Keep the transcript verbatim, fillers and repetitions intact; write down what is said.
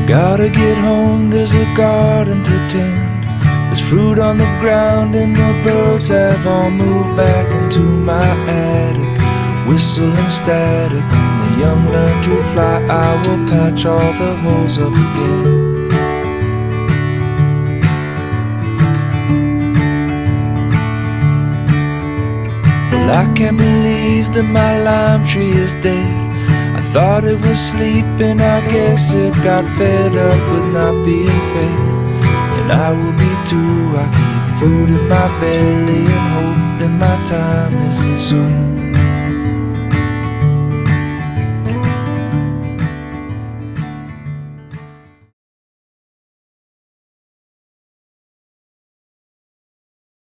Gotta get home, there's a garden to tend. There's fruit on the ground and the birds have all moved back into my attic. Whistling static, when the young learn to fly, I will patch all the holes up again. I can't believe that my lime tree is dead. I thought it was sleeping, I guess it got fed up with not being fed. And I will be too, I keep food in my belly and hope that my time isn't soon.